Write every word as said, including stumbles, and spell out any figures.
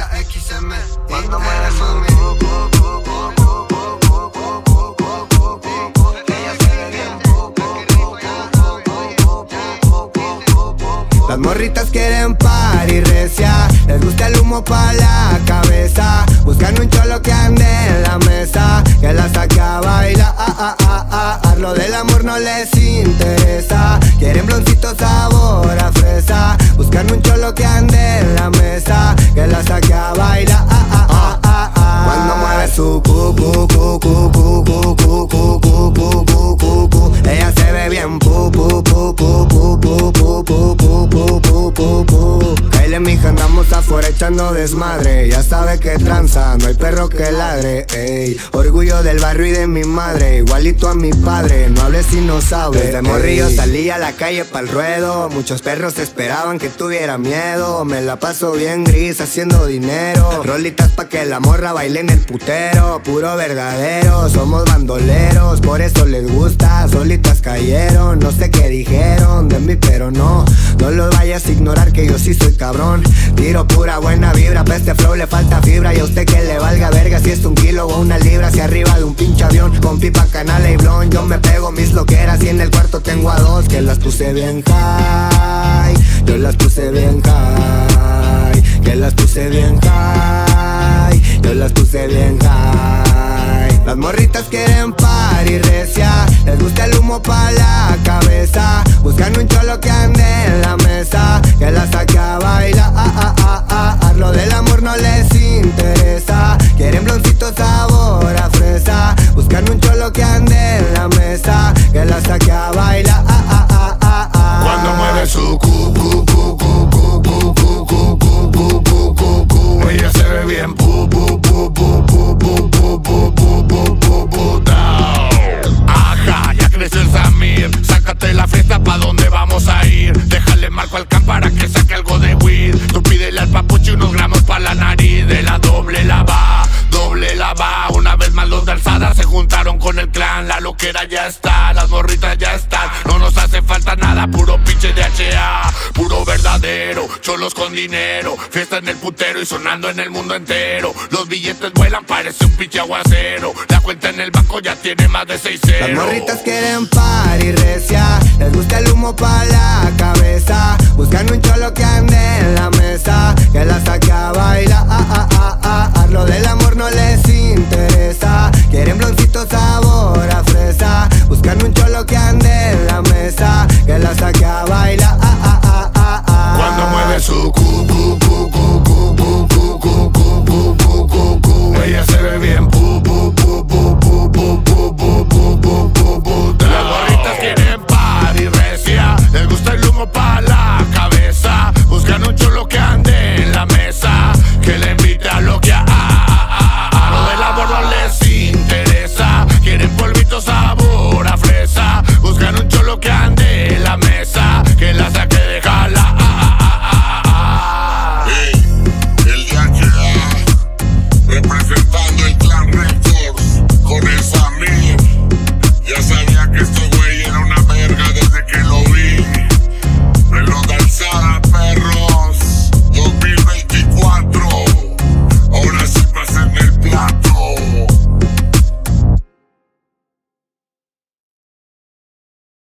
Z X M. Cuando mueve su las morritas quieren party recia, les gusta el humo pa' la cabeza. Buscan un cholo que ande en la mesa, que la saque a bailar. Ah, ah, ah, ah. Lo del amor no les interesa, quieren bloncito sabor a fresa. Buscan un cholo que ande en la mesa, que la saque a bailar. Ah, ah, ah, ah, ah. Cuando mueve su cu, cu, cu, cu, cu, cu, cu, cu, cu, cu, cu, cu, cu. Ella se ve bien pu, pu, pu, pu, pu, pu, pu, pu, pu, pu, pu, pu, pu. Kaile, mija, andamos afuera echando desmadre. Ya sabe que tranza, no hay perro que ladre, ey. Orgullo del barrio y de mi madre, igualito a mi padre, no hables si no sabes. Desde morrillo salí a la calle pa'l ruedo, muchos perros esperaban que tuviera miedo. Me la paso bien gris haciendo dinero, rolitas pa' que la morra baile en el putero. Puro verdadero, somos bandoleros, por eso les gusta. Solitas cayeron, no sé qué dijeron de mí, pero no, no los vayas a ignorar que yo sí soy cabrón. Tiro pura buena vibra, pa' este flow le falta fibra. Y a usted que le valga verga si es un kilo o una libra. Hacia arriba de un pinche avión, con pipa, canela y blon. Yo me pego mis loqueras y en el cuarto tengo a dos que las puse bien high. Yo las puse bien high, que las puse bien high. Yo las puse bien high. Las morritas quieren party recia, les gusta el humo pa' la cabeza. Buscan un cholo que ande en la mesa, que la saque a bailar. Ah, ah, ah, ah, ah. Lo del amor no les interesa, quieren bloncito sabor a fresa. Buscan un cholo que ande en la mesa, que la saque a bailar. Ah, ah, ah, ah, ah. Cuando mueve su cu, cu, cu, cu, cu, cu, cu, cu, cu, cu, cu, cu, cu. Ella se ve bien pu, pu, pu, pu, pu, pu, pu, pu, pu, pu, pu, pu, down. Ajá, ya creció el Samir, sácate la fiesta pa' donde vamos a ir. Déjale marco al can para que saque algo de weed. Tú pídele al papuchi unos gramos pa' la nariz. De la doble la va, doble la va. Una vez más los de alzada se juntaron con el clan. La loquera ya está, las morritas ya están. No nos hace falta nada, puro pinche de H A, puro verdadero, cholos con dinero. Fiesta en el putero y sonando en el mundo entero. Los billetes vuelan, parece un pinche aguacero. La cuenta en el banco ya tiene más de seis ceros. Las morritas quieren party recia, les gusta el humo pa' la cabeza. Buscan un cholo que ande en la mesa, que la saque a bailar. Ah, ah, ah, ah, ah. Lo del amor no les interesa, quieren bloncito sabor a fresa. Buscan un cholo que ande en la mesa, que la saque a bailar.